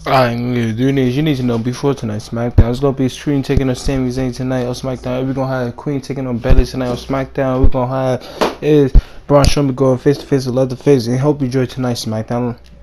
Alright, you need to know before tonight's Smackdown. It's gonna be Stream taking on Sami Zayn tonight on Smackdown. We're gonna have Queen taking on Belly tonight on Smackdown. We're gonna have Braun Strowman going face to face with Leatherface. And hope you enjoy tonight's Smackdown.